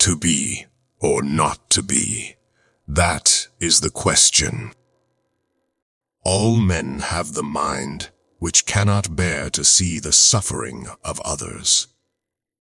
To be or not to be, that is the question. All men have the mind which cannot bear to see the suffering of others.